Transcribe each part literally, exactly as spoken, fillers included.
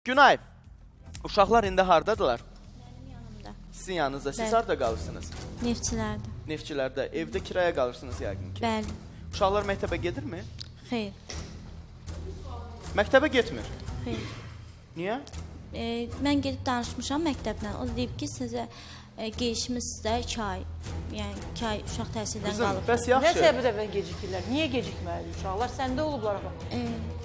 Günay, uşaqlar indi hardadılar? Mənim yanımda. Sizin yanınızda. Siz Bəli. harda qalırsınız? Neftçilərdə. Neftçilərdə. Evdə kiraya qalırsınız yəqin ki. Bəli. Uşaqlar məktəbə gedirmi? Xeyr. Məktəbə getmir. Xeyr. Niyə? E, mən gedib danışmışam məktəblə. O deyib ki, sizə e, geyişimizdə iki ay. Yəni iki ay uşaq təhsildən Qızım, qalıb. bəs Nə yaxşı. səbəbdən gecikirlər? Niyə gecikməli uşaqlar? Səndə olublar bax. E,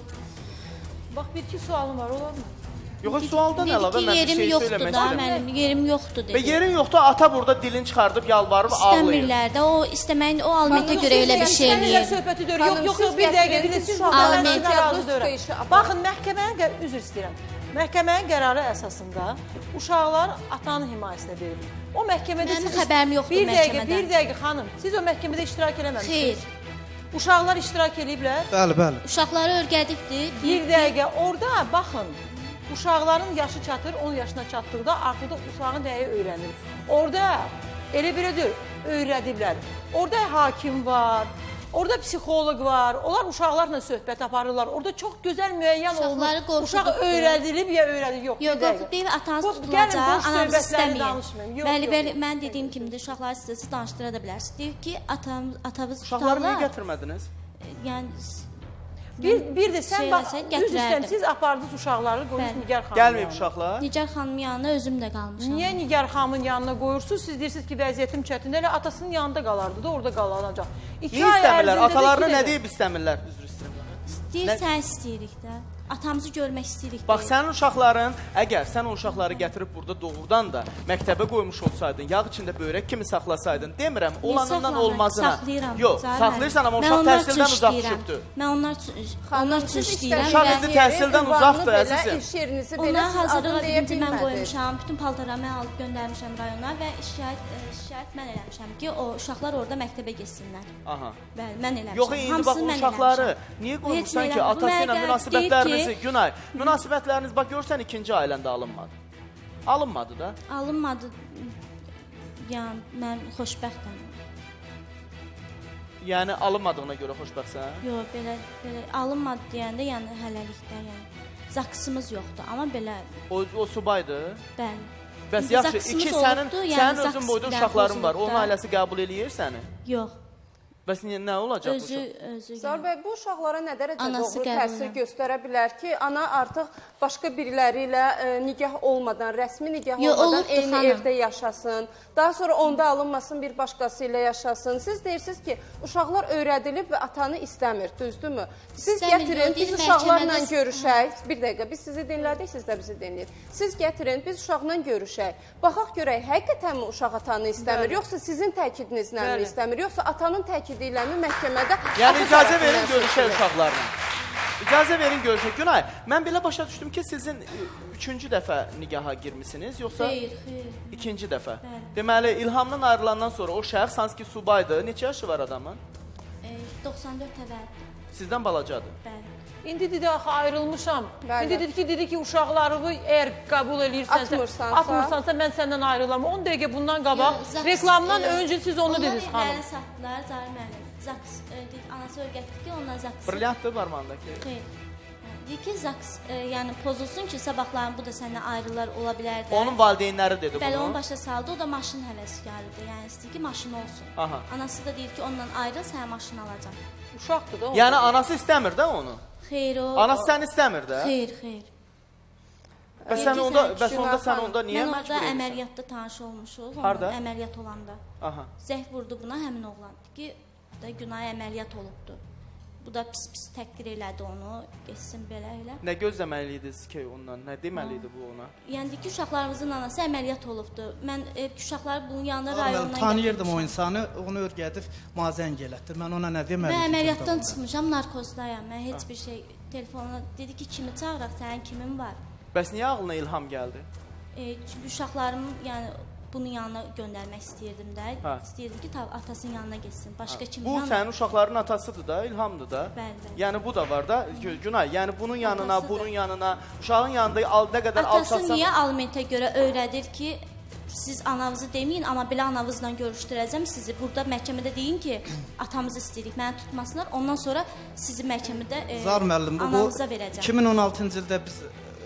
Bax bir iki sualım var, olar mı? Yox, sualdan əlavə mən bir yerim şey yoxdur söyləmək da, istəyirəm. mənim yerim yoxdur dedi. Və yerin yoxdur, ata burada dilini çıxardıb yalvarıb ağlayır. İstəmirlər də, o istəməyin, o alimentə görə elə bir şey eləyir. eləyir. Söhbəti dör. Yox, yox, yox, bir dəqiqə dinləsiz. Aliment. Baxın, məhkəmənin, üzr istəyirəm. Məhkəmənin qərarı əsasında uşaqlar atanın himayəsinə verilir. O məhkəmədə Mənim xəbərim yoxdur bir dəqiqə, məhkəmədən. bir dəqiqə xanım, siz o məhkəmədə iştirak eləməmişsiniz. Xeyr. Uşaqlar iştirak eləyiblər. Bəli, bəli. Uşaqları örgədibdir. Bir dəqiqə, orada baxın, uşaqların yaşı çatır, on yaşına çatdıqda artıq da uşağın nəyi öyrənir. Orada elə belə deyil, öyrədiblər. Orada hakim var, orada psixoloq var, onlar uşaqlarla söhbət aparırlar. Orada çox gözəl müəyyən olunur. Uşaq öyrədilib ya öyrədilir, yox. Yox, yox, deyir, atanız tutulacaq, anamız istəməyir. Bəli, bəli, mən dediyim kimidir, uşaqları sizə danışdıra da bilərsiniz. Deyir ki, atavız Uşaqları niyə tutarlar. gətirmədiniz? Yəni, Bir, bir də sən Şey bax, eləsək, düz istəyəm, gətirərdim. siz apardınız uşaqları, qoyunuz Nigar xanımın Gəlməyib yanına. uşaqlar? Nigar xanımın yanına özüm də qalmışam. Niyə Nigar xanımın yanına qoyursunuz? Siz deyirsiniz ki, vəziyyətim çətindir, elə atasının yanında qalardı da, orada qalanacaq. Niyə istəmirlər? Atalarını nə deyib istəmirlər? Üzr istəyirəm. Deyir, sən istəyirik də. Atamızı görmək istəyirik. Bax, sənin uşaqların, əgər sən o uşaqları gətirib burada doğrudan da məktəbə qoymuş olsaydın, yağ içində böyrək kimi saxlasaydın, demirəm, olanından olmazına. Saxlayıram. Yox, saxlayırsan, amma uşaq təhsildən uzaq düşübdür. Mən onlar onlar üçün işləyirəm. Uşaq indi təhsildən uzaqdır, əzizim. İş yerinizi belə Onlara siz hazırlığa adını deyə birinci mən bilmədiniz. qoymuşam, bütün paltarlarımı alıb göndərmişəm rayona və şikayət şikayət mən eləmişəm ki, o uşaqlar orada məktəbə getsinlər. Aha. Bəli, mən eləmişəm. Yox, indi bax, uşaqları niyə qoymuşsan ki, atası ilə münasibətlərinizi, Günay, münasibətləriniz, bax, görsən ikinci ailəndə alınmadı. Alınmadı da. Alınmadı. Yəni, mən xoşbəxtəm. Yəni, alınmadığına görə xoşbəxtsən? Yox, belə, belə alınmadı deyəndə, yəni hələlikdə, yəni zaksımız yoxdur, amma belə. O, o subaydır? Bəli. Bəs yaxşı, iki sənin, sənin özün boyda uşaqların var, onun ailəsi qəbul eləyir səni? Yox. Bəs nə olacaq bu Özü, uşaq? özü. Zahir bəy, bu uşaqlara nə dərəcə Anası doğru qəbul təsir edir. göstərə bilər ki, ana artıq başqa biriləri ilə e, nigah olmadan, rəsmi nigah Yo, olmadan olubdur, eyni xanım. evdə yaşasın, daha sonra onda alınmasın, bir başqası ilə yaşasın. Siz deyirsiniz ki, uşaqlar öyrədilib və atanı istəmir, düzdürmü? Siz İstəmir, gətirin, yox, biz deyir, uşaqlarla məhkəmədə- görüşək. Bir dəqiqə, biz sizi dinlədik, siz də bizi dinləyin. Siz gətirin, biz uşaqla görüşək. Baxaq görək, həqiqətənmi uşaq atanı istəmir, yoxsa sizin təkidinizlə mi istəmir, yoxsa atanın təkidi ilə mi məhkəmədə? Yəni, icazə verin görüşək uşaqlarla. İcazə verin görüşək. Günay, mən belə başa düşdüm ki, sizin üçüncü dəfə nigaha girmişsiniz, yoxsa? Xeyr, xeyr. İkinci dəfə. Bəli. Deməli, İlhamdan ayrılandan sonra o şəxs hansı ki subaydı, neçə yaşı var adamın? E, doxsan dörd təvəllüd. Sizdən balacadır. Bəli. İndi dedi, axı ayrılmışam. Bəli. İndi dedi ki, dedi ki, uşaqlarımı əgər qəbul eləyirsənsə, Atmırsansa- atmırsansa mən səndən ayrılaram. on dəqiqə bundan qabaq, Yox, zaks- reklamdan e, öncə siz onu dediniz Onlar xanım. irəli satdılar, Zahir müəllim. Zaks, e, deyir, anası öyrətdi ki, ondan zaks. Brilyantdır parmağındakı. Xeyr. Deyir ki, zaks, e, yəni pozulsun ki, sabahların bu da səndən ayrılar ola bilər də. Onun valideynləri dedi Bəli, onu bunu. başa saldı, o da maşın həvəskarıdır. Yəni istəyir ki, maşın olsun. Aha. Anası da deyir ki, ondan ayrıl, sənə maşın alacaq. Uşaqdır da o. Yəni, anası istəmir də onu. Xeyr, o... Anası səni istəmir də. Xeyr, xeyr. Bəs Xeyr, sən onda, sən bəs onda sən onda niyə Mən məcbur orada edirsən? əməliyyatda tanış olmuşuq. Harda? Onun əməliyyat olanda. Aha. Zəng vurdu buna həmin oğlan ki, da Günay əməliyyat olubdu. Bu da pis-pis təhqir elədi onu, geçsin belə elə. Nə gözləməliydiniz ki ondan? Nə deməliydi bu ona? Yəni ki, uşaqlarımızın anası əməliyyat olubdu. Mən e, uşaqları bunun yanında Mən rayondan tanıyırdım o gətirmişəm. insanı, onu örgədib mazən gələtdir. Mən ona nə deməliydim? Mən əməliyyatdan çıxmışam, narkozdayam. Mən heç bir şey telefonuna dedi ki, kimi çağıraq, sənin kimin var? Bəs niyə ağlına ilham gəldi? E, çünki uşaqlarımı, yəni bunun yanına göndərmək istəyirdim də. Hə. İstəyirdim ki, tabii atasının yanına getsin. Başqa kimin Bu yanına? sənin uşaqların atasıdır da, İlhamdır da. Bəli, bəli. Yəni bu da var da, Günay. Yəni bunun yanına, Atasıdır. bunun yanına, uşağın yanında al, nə qədər Atası alçatsan... niyə alimentə görə öyrədir ki, siz anavızı deməyin, amma belə anavızla görüşdürəcəm sizi. Burada məhkəmədə deyin ki, atamızı istəyirik, məni tutmasınlar. Ondan sonra sizi məhkəmədə e, Zar müəllim, bu, bu anavıza verəcəm. iki min on altıncı ildə biz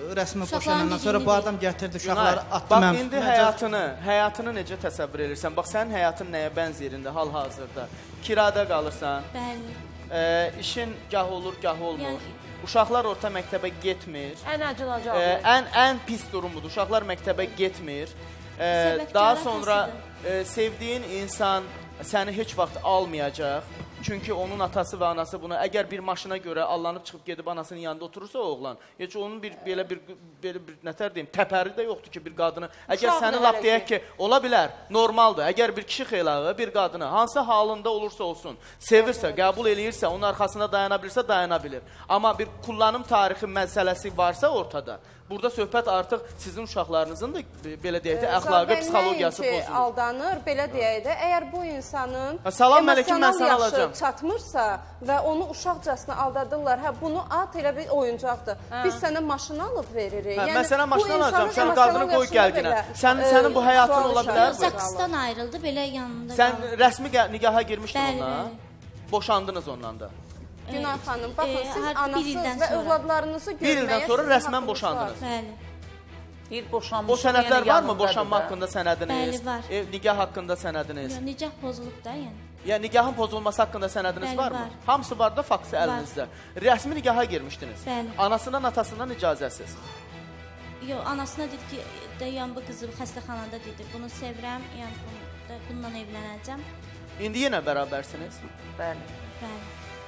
rəsmi Uşaqların boşanandan sonra dediyini bu deyil. adam gətirdi Günay, uşaqları atdı bax mənim. indi həyatını, həyatını necə təsəvvür edirsən? Bax sənin həyatın nəyə bənzəyirində hal-hazırda? Kirada qalırsan, Bəli. e, işin gah olur, gah olmur. Yəni- Uşaqlar orta məktəbə getmir. Ən acınacaq. E, ən ən pis durumdur. Uşaqlar məktəbə getmir. E, Səbəbkarlar daha sonra hansıdır? e, sevdiyin insan səni heç vaxt almayacaq. Çünki onun atası və anası buna əgər bir maşına görə allanıb çıxıb gedib anasının yanında oturursa o oğlan, heç onun bir belə bir belə bir nətər deyim, təpəri də yoxdur ki, bir qadını. Əgər Uşaq səni da lap hələ deyək ki, ola bilər, normaldır. Əgər bir kişi xeylağı bir qadını hansı halında olursa olsun, sevirsə, qəbul eləyirsə, onun arxasında dayana bilirsə, dayana bilir. Amma bir kullanım tarixi məsələsi varsa ortada, burada söhbət artıq sizin uşaqlarınızın da belə deyək də əxlaqi, psixologiyası Nəinki pozulur. aldanır, belə deyək də, əgər bu insanın Ha, salam əleyküm, mən emosional səni yaşı alacağım. çatmırsa və onu uşaqcasına aldadırlar, hə bunu at elə bir oyuncaqdır. Biz sənə maşın alıb veririk. Hə, Yəni, mən sənə bu maşın alacağım, insanın sən qadını emosional qoy yaşında gəlginə. belə, Sən- e, sənin bu həyatın sual ola işarəti bilər? qalır. Zakistan ayrıldı, belə yanında Sən qaldı. rəsmi gə- nigaha girmişdin Bəli, onunla. bəli. Boşandınız ondan da. Günay xanım, baxın, E, siz artıq bir anasız ildən və sonra. övladlarınızı görməyə Bir ildən sonra sizin rəsmən haqqınız boşandınız. var. Bəli. Bir boşanmış. O sənədlər yəni varmı yanındadır boşanma da. haqqında sənədiniz? Bəli, var. Ev, nigah haqqında sənədiniz? Yo, Nicah pozulub da yəni. Yəni nigahın pozulması haqqında sənədiniz Bəli, varmı? var. Hamısı var da faksi əlinizdə. Rəsmi nigaha girmişdiniz. Bəli. Anasından, atasından icazəsiz. Yo, anasına dedi ki, dayan bu qızı xəstəxanada dedi. Bunu sevirəm, yəni bunu, da, bundan evlənəcəm. İndi yenə bərabərsiniz. Bəli. Bəli.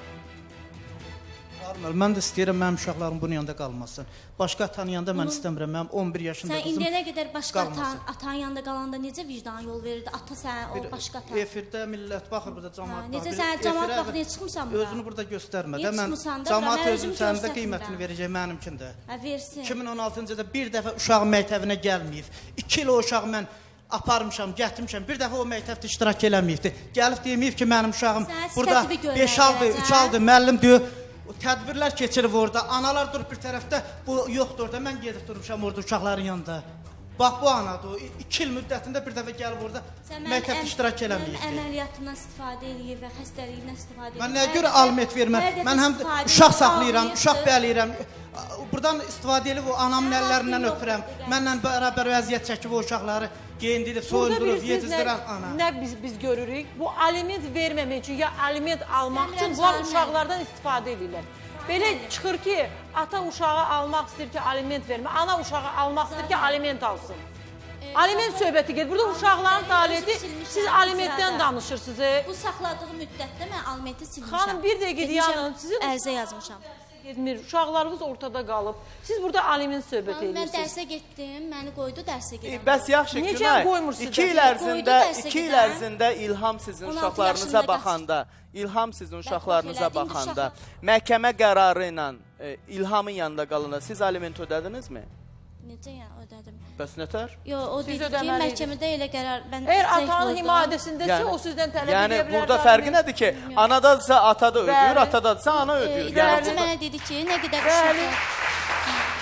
Armel, mən də istəyirəm mənim uşaqlarım bunun yanında qalmasın. Başqa atanın yanında mən Bunun- istəmirəm. Mənim on bir yaşında Sən qızım indiyənə qədər başqa atan, qalmasın. atan yanında qalanda necə vicdan yol verirdi? Ata sən, o başqa atan. Efirdə millət baxır, burada cəmaət Hə, necə baxır. sən cəmaət Efirə baxır, niyə çıxmısan bura? Özünü burada göstərmə Niyə də. Mən çıxmısan da? cəmaət Mən özüm özüm sənin də göstərmirəm. qiymətini verəcək mənimkində. Hə, versin. iki min on altıncıda bir dəfə uşağın məktəbinə gəlməyib. iki il o uşağı mən aparmışam, gətirmişəm. Bir dəfə o məktəbdə iştirak eləməyibdi. Gəlib deməyib ki, mənim uşağım Sən burada sifəti bir beş aldı, göndərəcək. üç aldı, müəllim deyir. O tədbirlər keçirir orada. Analar durub bir tərəfdə, bu yoxdur orada. Mən gedib durmuşam orada uşaqların yanında. Bax bu anadır. o. iki il müddətində bir dəfə gəlib orada Sən mənim məktəbdə əm- iştirak mənim eləməyibdi. əməliyyatımdan istifadə eləyir və xəstəliyindən istifadə eləyir. Mən nəyə Hər görə dəfə- almet verməm? hər dəfə Mən həm də istifadə uşaq eləyir, saxlayıram, almayıbdır. uşaq bələyirəm. Buradan istifadə edib o anamın Hə, əllərindən haqqı öpürəm. yoxdur, Mənlə bərabər vəziyyət çəkib o uşaqları geyindirib, Burada soyundurub, bilirsiniz nə, yedizdirən ana. nə biz biz görürük? Bu aliment verməmək üçün ya aliment almaq Səmirəm, üçün bunlar canım. uşaqlardan istifadə edirlər. Belə çıxır ki, ata uşağı almaq istəyir ki, aliment vermə, ana uşağı almaq istəyir ki, aliment alsın. Aliment söhbəti gedir. Burada uşaqların fəaliyyəti, siz alimentdən danışırsınız. e? Bu saxladığı müddətdə mən alimenti silmişəm. Xanım, bir dəqiqə Getmişəm, dayanın, sizin- ərizə yazmışam. Getmir, uşaqlarımız ortada qalıb. Siz burada aliment söhbət Xanım, mən edirsiniz. dərsə getdim, məni qoydu dərsə E, gedən. bəs yaxşı Necə Günay. qoymursunuz iki il dərsə? ərzində, Qoydu dərsə iki il gedən. ərzində İlham sizin on altı uşaqlarınıza yaşında baxanda, İlham sizin uşaqlarınıza elədim, baxanda, uşaq- məhkəmə qərarı ilə e, İlhamın yanında qalanda siz aliment ödədinizmi? Necə yəni ödədim? Bəs nətər? Yo, o Siz dedi ki, ödəməliydiniz. məhkəmədə elə qərar mən Əgər zəng atanın qoydum. himayədəsindəsə, o sizdən tələb yəni edə bilər. burada də fərqi aliment. nədir ki, anadadsa ata da ödəyir, Bəli. atadadsa ana ödəyir. E, Yəni İcraçı burada- mənə dedi ki, nə qədər Bəli. uşaqlar...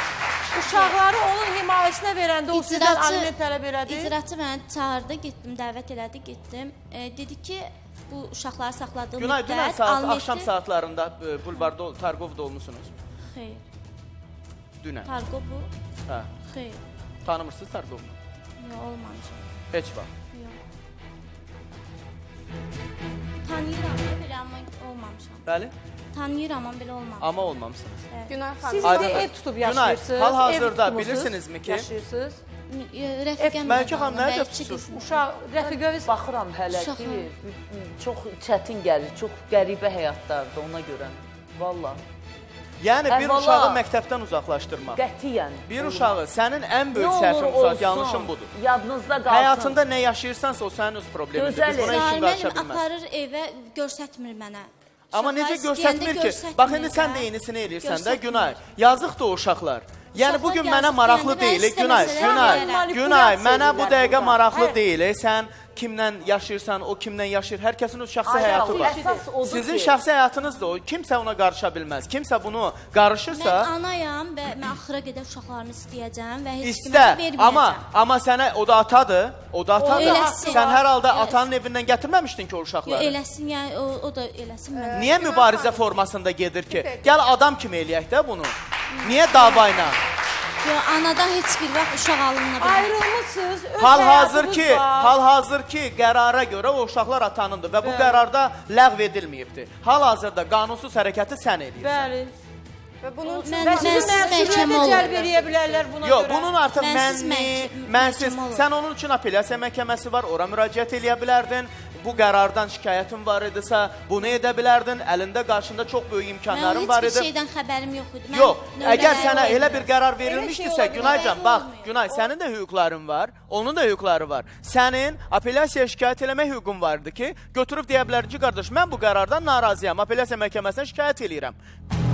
Uşaqları onun himayəsinə verəndə o sizdən İcraçı- aliment tələb elədi. İcraçı məni çağırdı, getdim, dəvət elədi, getdim. E, dedi ki, bu uşaqları saxladığı Günay, müddət dünən saat, alimenti- axşam saatlarında e, bulvarda ol- Targovda olmusunuz. Xeyr, Dünən. Targo bu. Hə. Xeyr, Tanımırsınız Targovu? yox, olmamışam. Heç vaxt. Yox. Tanıyıram da belə, amma olmamışam. Bəli? Tanıyıram, amma belə olmamışam. Amma olmamısınız. Günay Siz xanım, indi Aydın. ev tutub Günay, yaşayırsınız. hal-hazırda ev tutmusunuz, bilirsinizmi ki- Yaşayırsınız. Rəfiqəm Məlikə xanım, mənə nerede bəlkə tutuyorsun? qızım. Uşaq, rəfiqəviz Baxıram hələ ki, Uşaqlar. çox çətin gəlir, çox qəribə həyatlardır ona görə. Valla. Yəni bir Əvvəla- uşağı məktəbdən uzaqlaşdırmaq. Qətiyyən. Bir uşağı sənin ən Nə böyük olur səhvin bu saat, olsun, yanlışın budur. Yadınızda qalsın. Həyatında nə yaşayırsansa o sənin öz problemindir. Biz Gözəl. buna heç kim qarışa Müəllim bilməz. aparır evə, görsətmir mənə. Amma necə Uşaqlar göstərmir istəyəndə ki? göstərmir Bax indi sən də. də yenisini eləyirsən də Göstərmir. Günay. Yazıqdır o uşaqlar. Yəni Uşaqlar bu gün yazıq mənə maraqlı deyəndə deyil, mən Günay, istəməsələr Günay, bilərəm. Günay, mənə bu Manipulasiya dəqiqə edirlər maraqlı burada. deyil. Sən kimlə yaşayırsan, o kimlə yaşayır, hər kəsin öz şəxsi Ay, həyatı ay, var. əsas odur Sizin ki- şəxsi həyatınızdır o. Kimsə ona qarışa bilməz. Kimsə bunu qarışırsa, Mən anayam və mən axıra qədər uşaqlarımı istəyəcəm və heç kimə İstə, verməyəcəm. amma amma sənə o da atadır, o da atadır. eləsin. Sən hər halda Eləsin. atanın evindən gətirməmişdin ki o Yo, uşaqları. eləsin, yəni o, o da eləsin mən. Niyə mübarizə formasında gedir ki? Gəl adam kimi eləyək də bunu. Niyə dava ilə? Yox, anadan heç bir vaxt uşaq alınma bilməz. Ayrılmışsınız, öz Hal-hazır həyatınız ki, var. hal-hazır ki, qərara görə o uşaqlar atanındır və bu Bəli. qərarda ləğv edilməyibdir. Hal-hazırda qanunsuz hərəkəti sən edirsən. Bəli. Və bunun üçün Və Mən- sizi Mənsiz məsuliyyətə məhkəmə cəlb olur. eləyə bilərlər buna Yox, görə. bunun artıq Mənsiz mənli, məhkə- mənsiz. məhkəmə olur. Sən onun üçün apellyasiya məhkəməsi var, ora müraciət eləyə bilərdin. Bu qərardan şikayətin var idisə, bunu edə bilərdin. Əlində qarşında çox böyük Mən imkanların heç var bir idi. şeydən xəbərim yox idi. Mən Yox, növbələr əgər sənə olmadı. elə bir qərar şey verilmişdirsə, ola bilər. Günaycan, bax, Olmuyor. Günay, sənin də hüquqların var, onun da hüquqları var. Sənin apellyasiyaya şikayət eləmək hüququn vardı ki, götürüb deyə bilərdin ki, qardaş, mən bu qərardan narazıyam, apellyasiya məhkəməsinə şikayət eləyirəm.